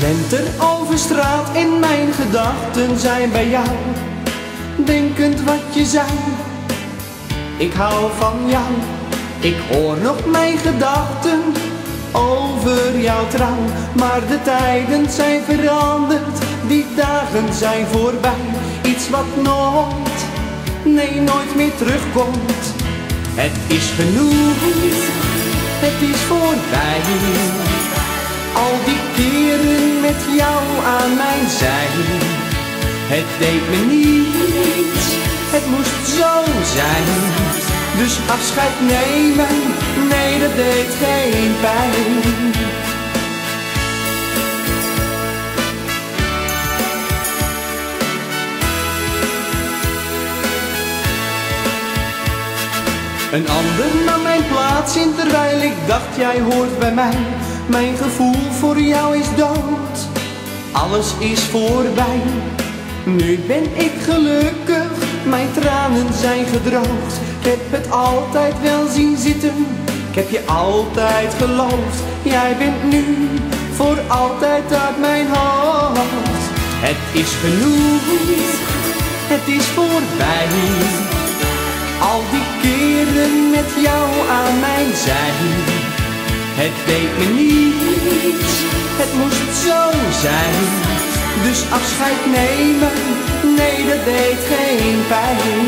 slenter over straat en mijn gedachten zijn bij jou, denkend wat je zei. Ik hou van jou, ik hoor nog mijn gedachten over jouw trouw. Maar de tijden zijn veranderd, die dagen zijn voorbij. Iets wat nooit, nee nooit meer terugkomt. Het is genoeg, het is voorbij. Al die keren met jou aan mijn zij. Het deed me niets, het moest zo zijn. Dus afscheid nemen, nee dat deed geen pijn. Een ander nam mijn plaats in terwijl ik dacht jij hoort bij mij. Mijn gevoel voor jou is dood, alles is voorbij. Nu ben ik gelukkig, mijn tranen zijn gedroogd. Ik heb het altijd wel zien zitten, ik heb je altijd geloofd. Jij bent nu voor altijd uit mijn hoofd. Het is genoeg, het is voorbij. Al die keren met jou aan mijn zij. Het deed me niets, het moest zo zijn. Dus afscheid nemen, nee dat deed geen pijn.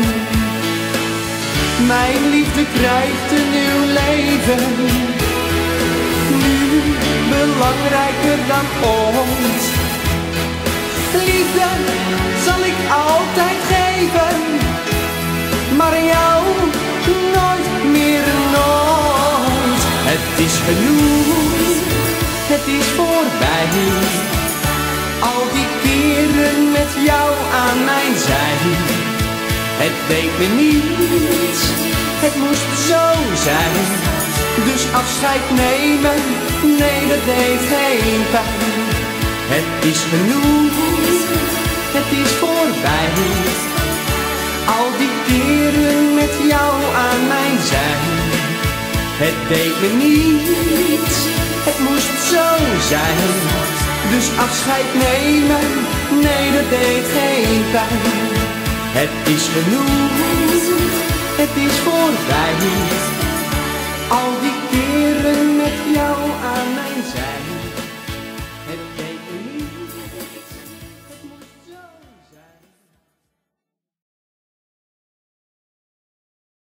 Mijn liefde krijgt een nieuw leven, nu belangrijker dan ooit. Liefde zal ik altijd geven, maar jou nooit meer nooit. Het is genoeg, het is voorbij. Al die keren met jou aan mijn zij. Het deed me niets, het moest zo zijn. Dus afscheid nemen, nee dat deed geen pijn. Het is genoeg, het is voorbij. Al die keren met jou aan mijn zij. Het deed me niets, het moest zo zijn. Dus afscheid nemen, nee dat deed geen pijn. Het is genoeg, het is voorbij.